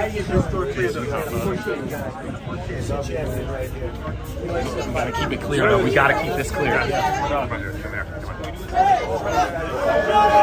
Gotta keep it clear, though. We gotta keep this clear.